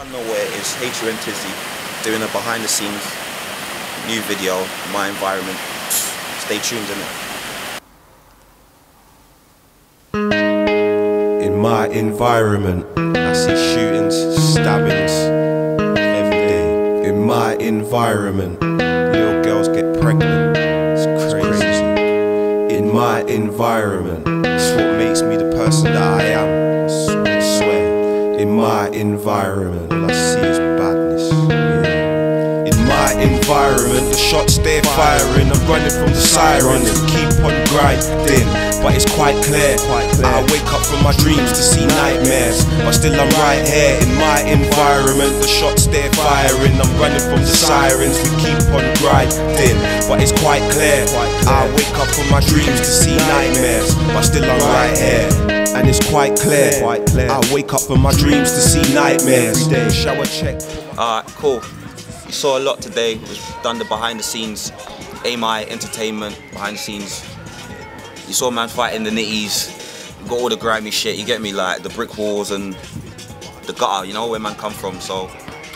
I know what it is. H.U. and Tizzy doing a behind the scenes new video, My Environment. Stay tuned in it. In my environment, I see shootings, stabbings every day. In my environment, little girls get pregnant. It's crazy. In my environment, it's what makes me the person that I am. I swear. In my environment, all I see is badness. In my environment, the shots they're firing, I'm running from the sirens, keep on grinding, but it's quite clear. I wake up from my dreams to see nightmares, but still I'm right here. In my environment, the shots they're firing, I'm running from the sirens, we keep on grinding, but it's quite clear. I wake up from my dreams to see nightmares, but still I'm right here. And it's quite clear. I wake up from my dreams to see nightmares. Shower check. Alright, cool. You saw a lot today. We've done the behind the scenes, AMI Entertainment behind the scenes. You saw man fighting the nitties. You got all the grimy shit, you get me, like the brick walls and the gutter, you know, where man come from, so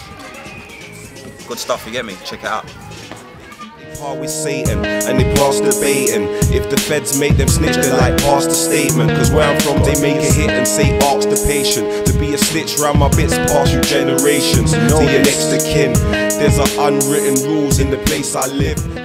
good stuff, you get me, check it out. With Satan and they pass the baiting. If the feds make them snitch, they like pass the statement. Cause where I'm from, they make a hit and say ask the patient to be a snitch round my bits past you generations. To your next of kin, there's an unwritten rules in the place I live.